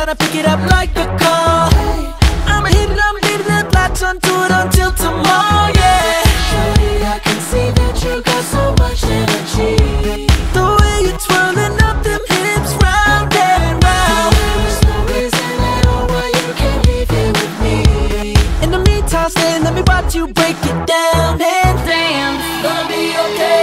tryna pick it up like a call. I'ma hit it, I'm leaving it, latch onto it until tomorrow, yeah. Shorty, I can see that you got so much energy. The way you're twirling up them hips round and round. There's no reason at all why you can't leave here with me. In the meantime, stay and let me watch you break it down and dance. Gonna be okay.